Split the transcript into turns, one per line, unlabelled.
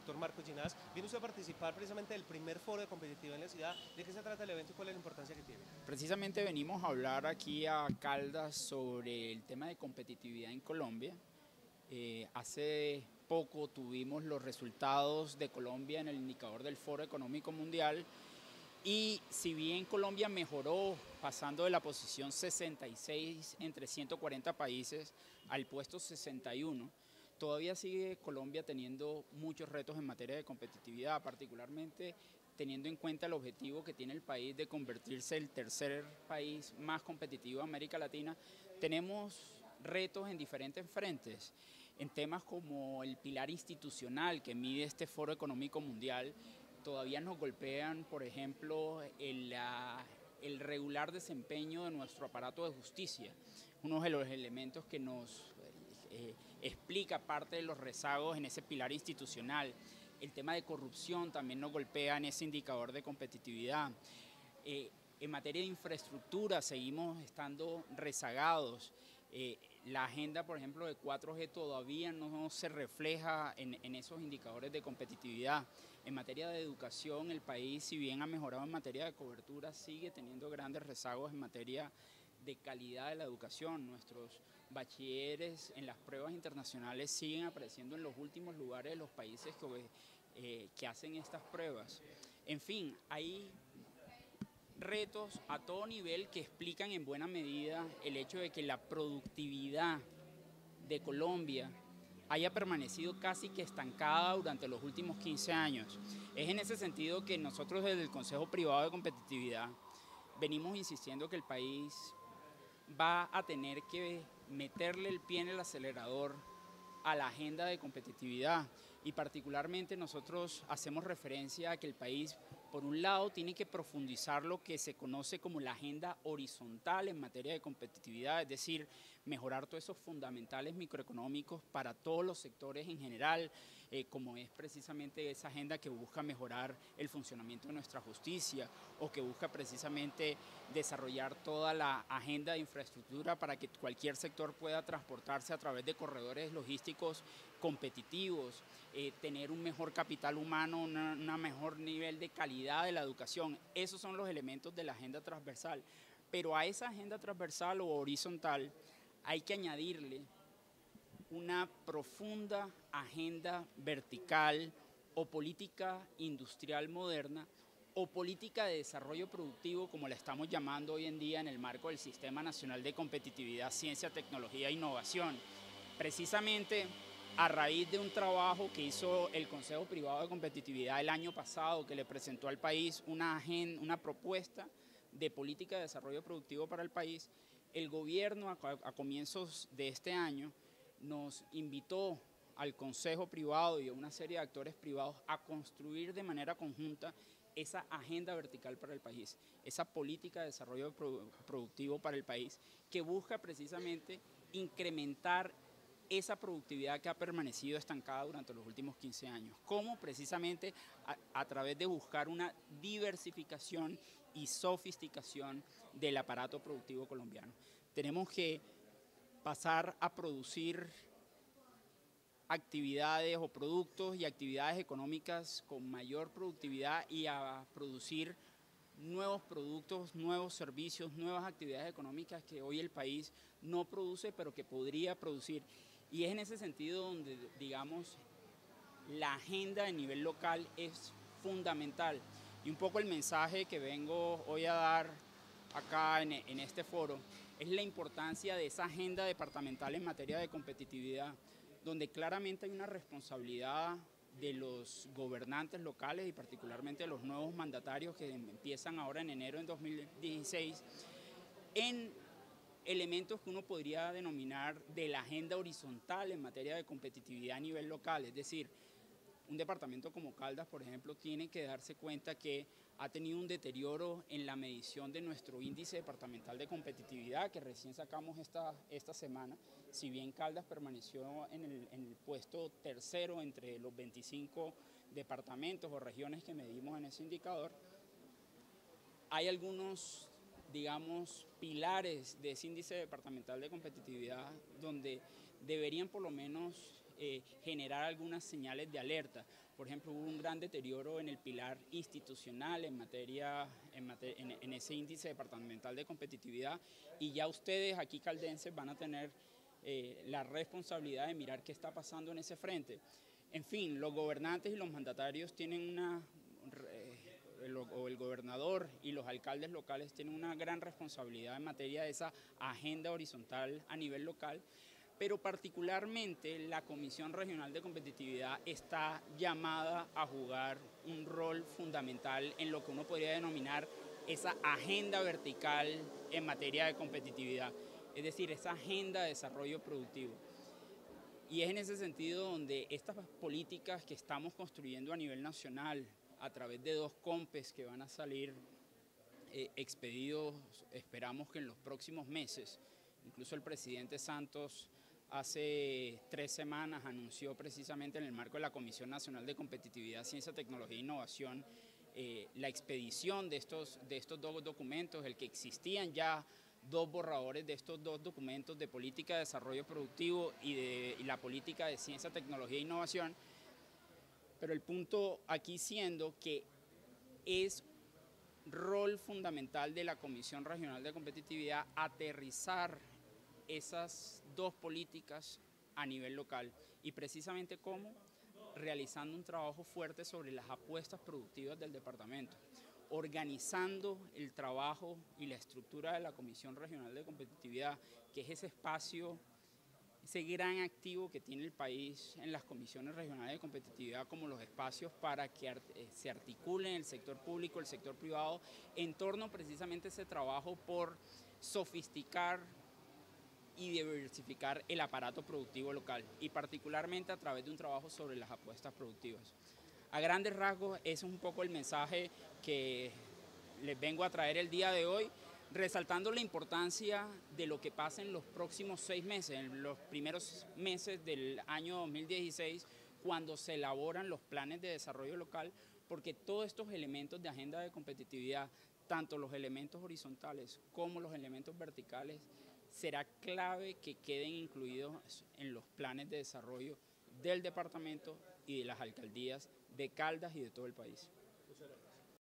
doctor Marco Ginás. Viene usted a participar precisamente del primer foro de competitividad en la ciudad. ¿De qué se trata el evento y cuál es la importancia que tiene?
Precisamente venimos a hablar aquí a Caldas sobre el tema de competitividad en Colombia. Hace poco tuvimos los resultados de Colombia en el indicador del Foro Económico Mundial y si bien Colombia mejoró pasando de la posición 66 entre 140 países al puesto 61, todavía sigue Colombia teniendo muchos retos en materia de competitividad, particularmente teniendo en cuenta el objetivo que tiene el país de convertirse en el tercer país más competitivo de América Latina. Tenemos retos en diferentes frentes, en temas como el pilar institucional que mide este Foro Económico Mundial. Todavía nos golpean, por ejemplo, el regular desempeño de nuestro aparato de justicia, uno de los elementos que nos explica parte de los rezagos en ese pilar institucional. El tema de corrupción también nos golpea en ese indicador de competitividad. En materia de infraestructura seguimos estando rezagados. La agenda, por ejemplo, de 4G todavía no se refleja en esos indicadores de competitividad. En materia de educación, el país, si bien ha mejorado en materia de cobertura, sigue teniendo grandes rezagos en materia de calidad de la educación. Nuestros bachilleres en las pruebas internacionales siguen apareciendo en los últimos lugares de los países que hacen estas pruebas. En fin, hay retos a todo nivel que explican en buena medida el hecho de que la productividad de Colombia haya permanecido casi que estancada durante los últimos 15 años. Es en ese sentido que nosotros desde el Consejo Privado de Competitividad venimos insistiendo que el país va a tener que meterle el pie en el acelerador a la agenda de competitividad y particularmente nosotros hacemos referencia a que el país, por un lado, tiene que profundizar lo que se conoce como la agenda horizontal en materia de competitividad, es decir, mejorar todos esos fundamentales microeconómicos para todos los sectores en general, como es precisamente esa agenda que busca mejorar el funcionamiento de nuestra justicia o que busca precisamente desarrollar toda la agenda de infraestructura para que cualquier sector pueda transportarse a través de corredores logísticos competitivos, tener un mejor capital humano, un mejor nivel de calidad de la educación. Esos son los elementos de la agenda transversal. Pero a esa agenda transversal o horizontal hay que añadirle una profunda agenda vertical o política industrial moderna o política de desarrollo productivo, como la estamos llamando hoy en día en el marco del Sistema Nacional de Competitividad, Ciencia, Tecnología e Innovación. Precisamente a raíz de un trabajo que hizo el Consejo Privado de Competitividad el año pasado, que le presentó al país una propuesta de política de desarrollo productivo para el país, el gobierno a comienzos de este año nos invitó al Consejo Privado y a una serie de actores privados a construir de manera conjunta esa agenda vertical para el país, esa política de desarrollo productivo para el país, que busca precisamente incrementar esa productividad que ha permanecido estancada durante los últimos 15 años. ¿Cómo? Precisamente a través de buscar una diversificación y sofisticación del aparato productivo colombiano. Tenemos que pasar a producir actividades o productos y actividades económicas con mayor productividad y a producir nuevos productos, nuevos servicios, nuevas actividades económicas que hoy el país no produce, pero que podría producir. Y es en ese sentido donde, digamos, la agenda a nivel local es fundamental. Y un poco el mensaje que vengo hoy a dar acá en este foro es la importancia de esa agenda departamental en materia de competitividad, donde claramente hay una responsabilidad de los gobernantes locales y particularmente de los nuevos mandatarios que empiezan ahora en enero de 2016, en elementos que uno podría denominar de la agenda horizontal en materia de competitividad a nivel local, es decir, un departamento como Caldas, por ejemplo, tiene que darse cuenta que ha tenido un deterioro en la medición de nuestro índice departamental de competitividad, que recién sacamos esta semana. Si bien Caldas permaneció en el puesto tercero entre los 25 departamentos o regiones que medimos en ese indicador, hay algunos, digamos, pilares de ese índice departamental de competitividad donde deberían por lo menos generar algunas señales de alerta. por ejemplo, hubo un gran deterioro en el pilar institucional en ese índice departamental de competitividad, y ya ustedes aquí caldenses van a tener la responsabilidad de mirar qué está pasando en ese frente. En fin, los gobernantes y los mandatarios tienen el gobernador y los alcaldes locales tienen una gran responsabilidad en materia de esa agenda horizontal a nivel local, pero particularmente la Comisión Regional de Competitividad está llamada a jugar un rol fundamental en lo que uno podría denominar esa agenda vertical en materia de competitividad, es decir, esa agenda de desarrollo productivo. Y es en ese sentido donde estas políticas que estamos construyendo a nivel nacional, a través de 2 COMPES que van a salir expedidos, esperamos que en los próximos meses, incluso el presidente Santos hace 3 semanas anunció precisamente en el marco de la Comisión Nacional de Competitividad, Ciencia, Tecnología e Innovación la expedición de estos 2 documentos, el que existían ya 2 borradores de estos 2 documentos de política de desarrollo productivo y la política de ciencia, tecnología e innovación, pero el punto aquí siendo que es rol fundamental de la Comisión Regional de Competitividad aterrizar esas 2 políticas a nivel local, y precisamente cómo, realizando un trabajo fuerte sobre las apuestas productivas del departamento, organizando el trabajo y la estructura de la Comisión Regional de Competitividad, que es ese espacio, ese gran activo que tiene el país en las comisiones regionales de competitividad, como los espacios para que se articulen el sector público, el sector privado, en torno precisamente a ese trabajo por sofisticar y diversificar el aparato productivo local, y particularmente a través de un trabajo sobre las apuestas productivas. A grandes rasgos, ese es un poco el mensaje que les vengo a traer el día de hoy, resaltando la importancia de lo que pasa en los próximos 6 meses, en los primeros meses del año 2016, cuando se elaboran los planes de desarrollo local, porque todos estos elementos de agenda de competitividad, tanto los elementos horizontales como los elementos verticales, será clave que queden incluidos en los planes de desarrollo del departamento y de las alcaldías de Caldas y de todo el país.